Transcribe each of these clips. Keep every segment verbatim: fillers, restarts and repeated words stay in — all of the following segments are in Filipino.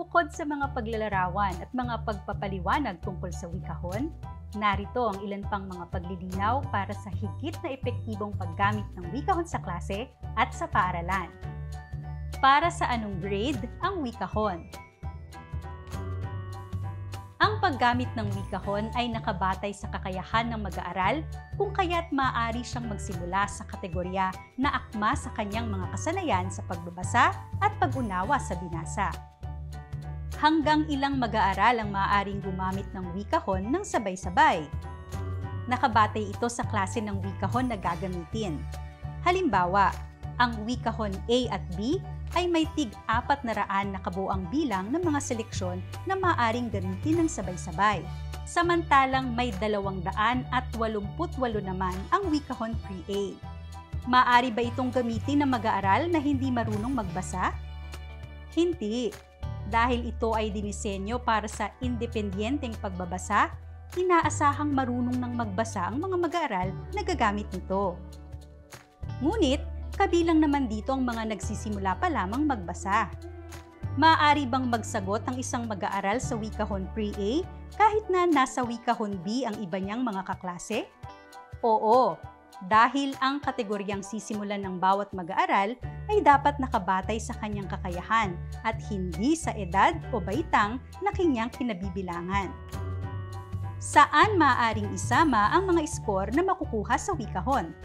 Bukod sa mga paglalarawan at mga pagpapaliwanag tungkol sa wikahon, narito ang ilan pang mga paglilinaw para sa higit na epektibong paggamit ng wikahon sa klase at sa paaralan. Para sa anong grade ang wikahon? Ang paggamit ng wikahon ay nakabatay sa kakayahan ng mag-aaral kung kaya't maaari siyang magsimula sa kategorya na akma sa kanyang mga kasanayan sa pagbabasa at pag-unawa sa binasa. Hanggang ilang mag-aaral ang maaaring gumamit ng wikahon ng sabay-sabay. Nakabatay ito sa klase ng wikahon na gagamitin. Halimbawa, ang wikahon A at B ay may tig-apat na raan na kabuuang bilang ng mga seleksyon na maaaring gamitin ng sabay-sabay. Samantalang may dalawang daan at walumput walo naman ang wikahon pre-A. Maaari ba itong gamitin ng mag-aaral na hindi marunong magbasa? Hindi. Dahil ito ay dinisenyo para sa independenteng pagbabasa, inaasahang marunong ng magbasa ang mga mag-aaral na gagamit nito. Ngunit, kabilang naman dito ang mga nagsisimula pa lamang magbasa. Maaari bang magsagot ang isang mag-aaral sa wikahon pre-A kahit na nasa wikahon B ang iba niyang mga kaklase? Oo, dahil ang kategoryang sisimulan ng bawat mag-aaral ay dapat nakabatay sa kanyang kakayahan at hindi sa edad o baitang na kanyang kinabibilangan. Saan maaaring isama ang mga score na makukuha sa wikahon?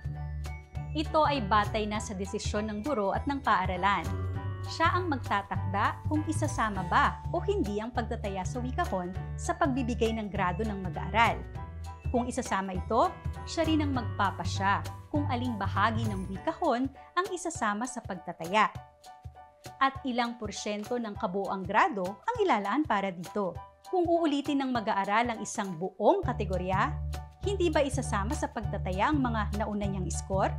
Ito ay batay na sa desisyon ng guro at ng paaralan. Siya ang magtatakda kung isasama ba o hindi ang pagtataya sa wikahon sa pagbibigay ng grado ng mag-aaral. Kung isasama ito, siya rin ang magpapasya kung aling bahagi ng wikahon ang isasama sa pagtataya. At ilang porsyento ng kabuuang grado ang ilalaan para dito. Kung uulitin ng mag-aaral ang isang buong kategorya, hindi ba isasama sa pagtataya ang mga nauna niyang score?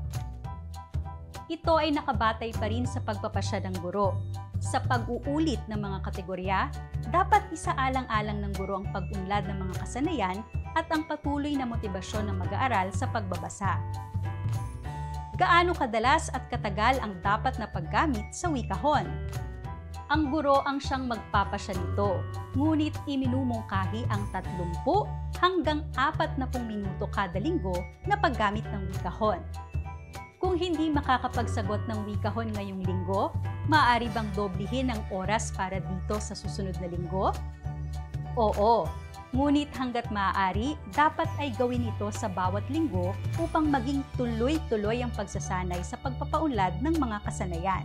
Ito ay nakabatay pa rin sa pagpapasya ng guro. Sa pag-uulit ng mga kategorya, dapat isaalang-alang ng guro ang pag-unlad ng mga kasanayan at ang patuloy na motibasyon ng mag-aaral sa pagbabasa. Gaano kadalas at katagal ang dapat na paggamit sa wikahon? Ang guro ang siyang magpapasya nito, ngunit iminumungkahi ang tatlumpu hanggang apat na pung minuto kada linggo na paggamit ng wikahon. Kung hindi makakapagsagot ng wikahon ngayong linggo, maaari bang doblihin ang oras para dito sa susunod na linggo? Oo, ngunit hanggat maaari, dapat ay gawin ito sa bawat linggo upang maging tuloy-tuloy ang pagsasanay sa pagpapaunlad ng mga kasanayan.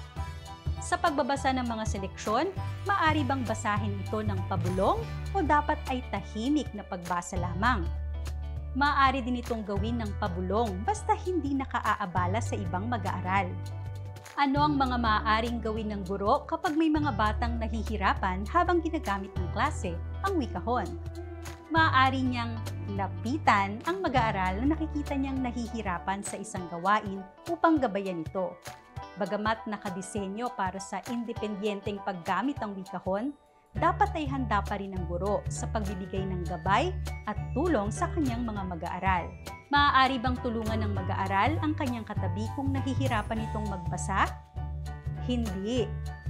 Sa pagbabasa ng mga seleksyon, maaari bang basahin ito ng pabulong o dapat ay tahimik na pagbasa lamang? Maaari din itong gawin ng pabulong basta hindi nakaaabala sa ibang mag-aaral. Ano ang mga maaaring gawin ng guro kapag may mga batang nahihirapan habang ginagamit ng klase ang wikahon? Maaari niyang lapitan ang mag-aaral na nakikita niyang nahihirapan sa isang gawain upang gabayan ito. Bagamat nakadisenyo para sa independenteng paggamit ng wikahon, dapat ay handa pa rin ang guro sa pagbibigay ng gabay at tulong sa kanyang mga mag-aaral. Maaari bang tulungan ng mag-aaral ang kanyang katabi kung nahihirapan itong magbasa? Hindi.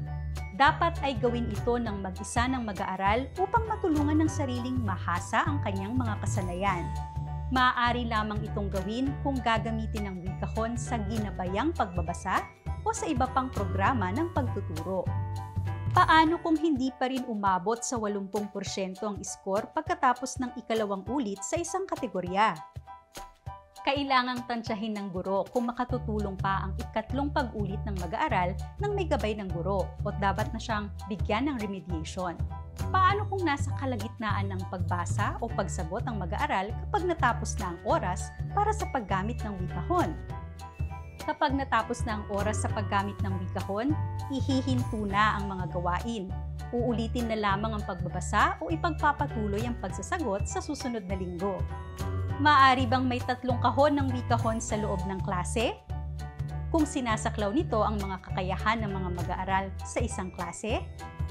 Dapat ay gawin ito ng mag-isa ng mag-aaral upang matulungan ng sariling mahasa ang kanyang mga kasanayan. Maaari lamang itong gawin kung gagamitin ang wikahon sa ginabayang pagbabasa o sa iba pang programa ng pagtuturo. Paano kung hindi pa rin umabot sa walumpung porsyento ang score pagkatapos ng ikalawang ulit sa isang kategorya? Kailangang tansyahin ng guro kung makatutulong pa ang ikatlong pag-ulit ng mag-aaral nang may gabay ng guro o dapat na siyang bigyan ng remediation. Paano kung nasa kalagitnaan ng pagbasa o pagsagot ang mag-aaral kapag natapos na ang oras para sa paggamit ng wikahon? Kapag natapos na ang oras sa paggamit ng wikahon, ihihinto na ang mga gawain. Uulitin na lamang ang pagbabasa o ipagpapatuloy ang pagsasagot sa susunod na linggo. Maaari bang may tatlong kahon ng wikahon sa loob ng klase? Kung sinasaklaw nito ang mga kakayahan ng mga mag-aaral sa isang klase?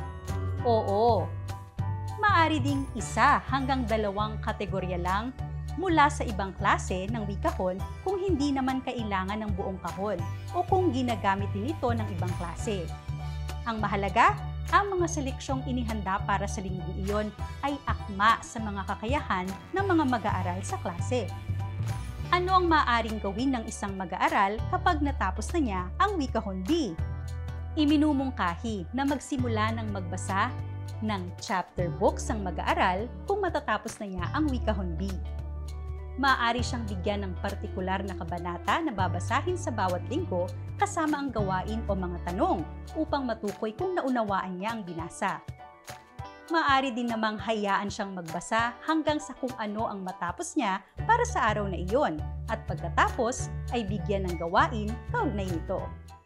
Oo. Maaari ding isa hanggang dalawang kategorya lang mula sa ibang klase ng wikahon kung hindi naman kailangan ng buong kahon o kung ginagamit din ito ng ibang klase. Ang mahalaga, Ang mga seleksyong inihanda para sa linggong iyon ay akma sa mga kakayahan ng mga mag-aaral sa klase. Ano ang maaaring gawin ng isang mag-aaral kapag natapos na niya ang Wikahon B? Iminumungkahi na magsimula ng magbasa ng chapter books ang mag-aaral kung matatapos na niya ang Wikahon B. Maaari siyang bigyan ng partikular na kabanata na babasahin sa bawat linggo kasama ang gawain o mga tanong upang matukoy kung naunawaan niya ang binasa. Maaari din namang hayaan siyang magbasa hanggang sa kung ano ang matapos niya para sa araw na iyon at pagkatapos ay bigyan ng gawain kaugnay nito.